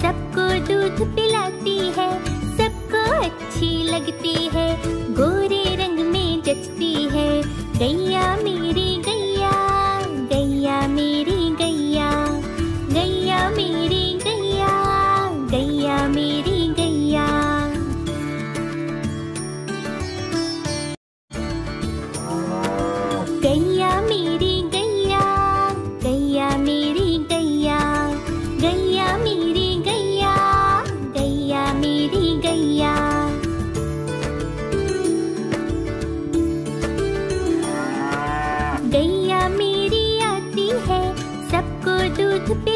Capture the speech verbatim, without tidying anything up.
सबको दूध पिलाती है, सबको अच्छी लगती है, गोरे रंग में जचती है। गैया मेरी गैया, गैया मेरी गैया, गैया मेरी गैया, गैया मेरी गैया। गैया मेरी गैया, गैया मेरी गैया, गैया मेरी गैया, गैया मेरी गैया। गैया मेरी आती है, सबको दूध पिलाती है,